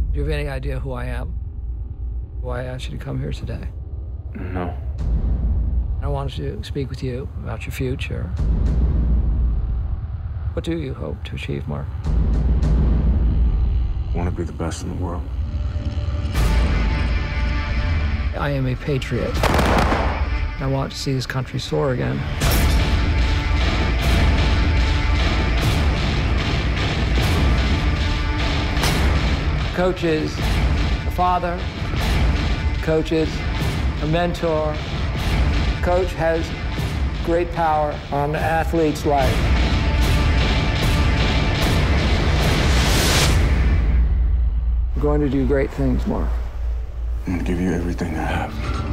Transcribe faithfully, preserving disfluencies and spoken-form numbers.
Do you have any idea who I am? Why I asked you to come here today? No. I wanted to speak with you about your future. What do you hope to achieve, Mark? I want to be the best in the world. I am a patriot. I want to see this country soar again. Coach is a father. Coach is a mentor. Coach has great power on the athlete's life. We're going to do great things, Mark. I'm going to give you everything I have.